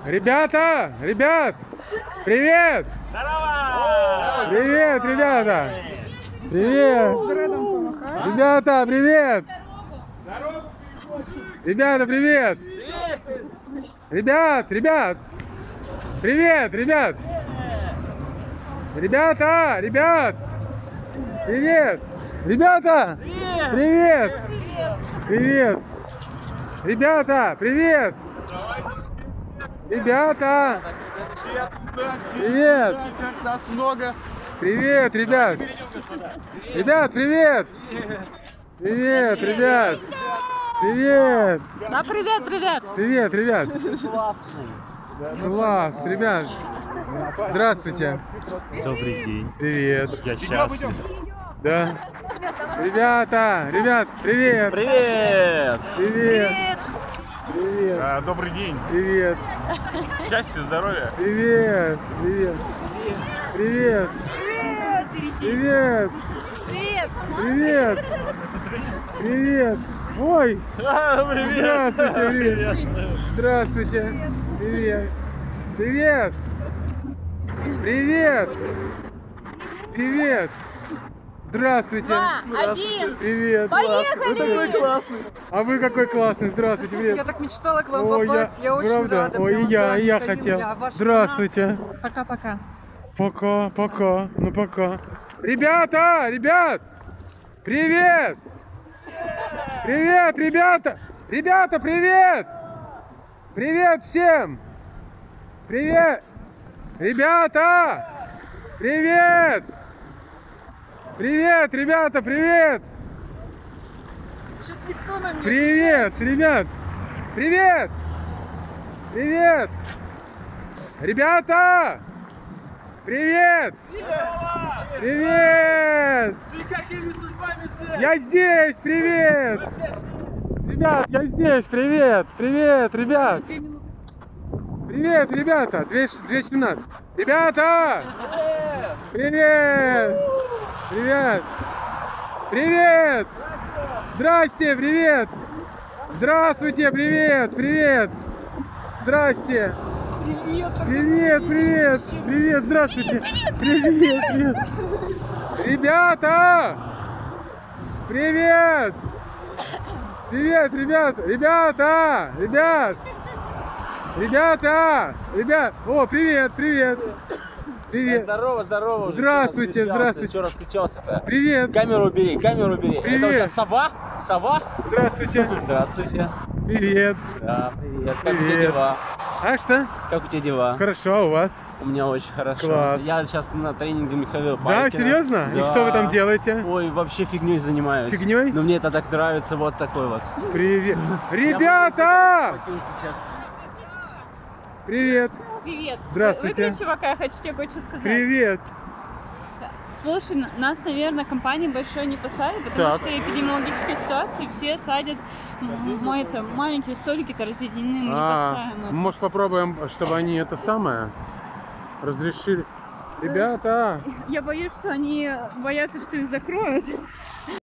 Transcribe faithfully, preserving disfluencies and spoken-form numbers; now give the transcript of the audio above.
Ребята, ребят, привет! Здорово! Привет, ребята! Привет! Ребята, привет! Ребята, привет! Ребят, ребят! Привет, ребят! Ребята, ребят! Привет! Ребята! Привет! Привет! Ребята, привет! Ребята! Привет! Как нас много! Привет, ребят! Ребят, привет! Привет, ребят! Привет! Да, привет, привет! Привет, ребят! Класс, ребят! Здравствуйте! Добрый день. Привет! Я счастлив. Да? Ребята! Ребят, привет! Привет! Привет! Привет! А, добрый день! Привет! Счастья, здоровья! Привет! Привет! Привет! Привет! Привет! Привет! Привет! Ой! Привет! Здравствуйте! Привет! Здравствуйте! Привет! Привет! Привет! Привет! Здравствуйте! Два, один, Привет! поехали! Вы такой классный! А вы какой классный! Здравствуйте! Привет! Я так мечтала к вам Ой, попасть, я, очень правда? рада. Ой, и прямо, я, да, и я Юля, хотел. ваша Здравствуйте! Пока-пока. Пока, пока, ну пока. Ребята, ребят! Привет! Привет, ребята! Ребята, привет! Привет всем! Привет! Ребята! Привет! Привет, ребята, привет! жена. Чё-то никто на меня Привет, ребят! Привет! Привет! Ребята! Привет! Привет! Ты какими судьбами здесь? Я здесь! Привет! Ребят, я здесь! Привет! Привет, ребят! Привет, ребята! две семнадцать! Ребята! Привет! Привет! Привет! Здрасте! Привет! Здравствуйте! Привет! Привет! Здрасте! Привет, привет, привет, здравствуйте. Привет, привет. Ребята! Привет! Привет, ребята, ребята, ребят! Ребята! Ребят! О, привет, привет! Привет! Здорово, здорово. Здравствуйте, здравствуйте. Что раскричался-то? Привет! Камеру убери, камеру убери. Привет. Это у тебя сова? Сова? Здравствуйте! Здравствуйте. Привет! Да, привет. Как у тебя Привет. дела? А что? Как у тебя дела? Хорошо, а у вас? У меня очень хорошо. Класс. Я сейчас на тренинге Михаила Да, Пайкина. серьезно? И Да. что вы там делаете? Ой, вообще фигней занимаюсь. Фигней? Но мне это так нравится, вот такой вот. Привет! Ребята! Хотел сейчас. Привет! Привет. Здравствуйте. Выключи, пока я хочу тебе кое-что сказать. Привет! Слушай, нас, наверное, компании большой не посадят, потому Так. что эпидемиологическая ситуация, все садят, мы это, маленькие столики-то разъединены, мы не А, поставим это. может попробуем, чтобы они это самое разрешили? Ребята! Я боюсь, что они боятся, что их закроют.